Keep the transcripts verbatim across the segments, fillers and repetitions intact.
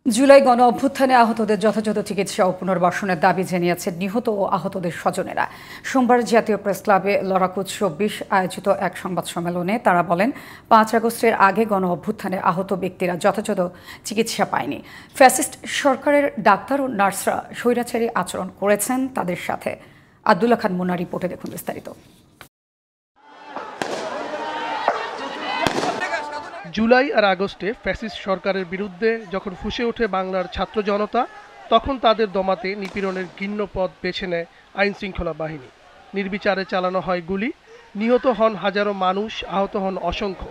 জুলাই গণ অভ্যুত্থানে আহতদের যথাযথ চিকিৎসা ও পুনর্বাসনের দাবি জানিয়েছে নিহত ও আহতদের স্বজনেরা। সোমবার জাতীয় প্রেস ক্লাবে লড়াকু চব্বিশ আয়োজিত এক সংবাদ সম্মেলনে তারা বলেন, পাঁচ আগস্টের আগে গণ অভ্যুত্থানে আহত ব্যক্তিরা যথাযথ চিকিৎসা পায়নি। ফ্যাসিস্ট সরকারের ডাক্তার ও নার্সরা স্বৈরাচারী আচরণ করেছেন তাদের সাথে। আব্দুল্লাহ খান মুন্না রিপোর্টে দেখুন বিস্তারিত। জুলাই আর আগস্টে ফ্যাসিস্ট সরকারের বিরুদ্ধে যখন ফুঁসে ওঠে বাংলার ছাত্র জনতা, তখন তাদের দমাতে নিপীড়নের ঘৃণ্য পথ বেছে নেয় আইন শৃঙ্খলা বাহিনী। নির্বিচারে চালানো হয় গুলি, নিহত হন হাজারো মানুষ, আহত হন অসংখ্য।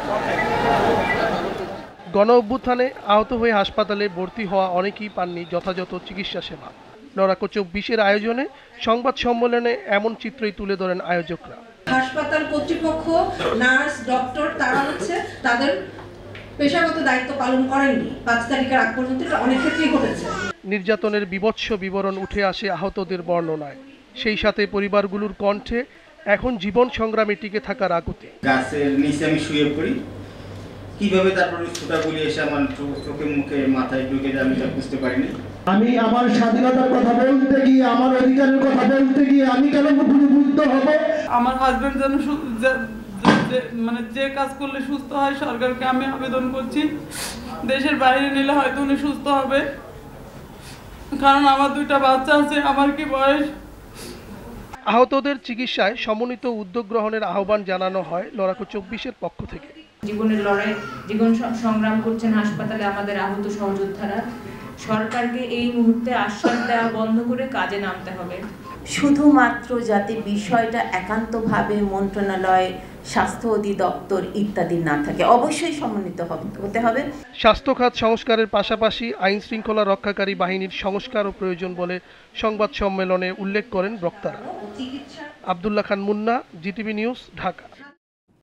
গণ অভ্যুত্থানে আহত হয়ে হাসপাতালে ভর্তি হওয়া অনেকেই পাননি যথাযথ চিকিৎসা সেবা। লড়াকু চব্বিশের আয়োজনে সংবাদ সম্মেলনে এমন চিত্রই তুলে ধরেন আয়োজকরা। হাসপাতাল কর্তৃপক্ষ, নার্স, ডক্টর তারা হচ্ছে তাদের পেশাগত দায়িত্ব পালন করেননি। পাঁচ তারিখের আগ পর্যন্ত অনেক ক্ষেত্রেই ঘটেছে। নির্যাতনের বীভৎস বিবরণ উঠে আসে আহতদের বর্ণনায়। সেই সাথে পরিবারগুলোর কণ্ঠে এখন জীবন সংগ্রামে টিকে থাকার আকুতি। গাছের নিচে আমি শুয়ে পড়ি, কিভাবে তারপর ছোটাগুলি এসে আমার চোখে মুখে মাথায় ঢুকে যায় আমি তা বুঝতে পারিনি। আমি আমার স্বাধীনতার কথা বলতে গিয়ে, আমার অধিকারের কথা বলতে গিয়ে আমি কেন গুলিবিদ্ধ হব? আমার হাজবেন্ড যেন মানে যে কাজ করলে সুস্থ হয়, সরকারকে আমি আবেদন করছি দেশের বাইরে নিলে হয়তো উনি সুস্থ হবে, কারণ আমার দুইটা বাচ্চা আছে। আমার কি বয়স? আহতদের চিকিৎসায় সমন্বিত উদ্যোগ গ্রহণের আহ্বান জানানো হয় লড়াকু চব্বিশের পক্ষ থেকে। জীবনের লড়াই, জীবন সংগ্রাম করছেন হাসপাতালে আমাদের আহত সহযোদ্ধারা। সরকারকে এই মুহূর্তে আশ্বাস দেওয়া বন্ধ করে কাজে নামতে হবে। শুধুমাত্র যাতে বিষয়টা একান্তভাবে মন্ত্রণালয়, স্বাস্থ্য অধিদপ্তর ইত্যাদি না থাকে, অবশ্যই সমন্বিত হতে হবে। স্বাস্থ্য খাত সংস্কারের পাশাপাশি আইন শৃঙ্খলা রক্ষাকারী বাহিনীর সংস্কারও প্রয়োজন বলে সংবাদ সম্মেলনে উল্লেখ করেন বক্তারা। Abdullah Khan Munna, GTV news, Dhaka.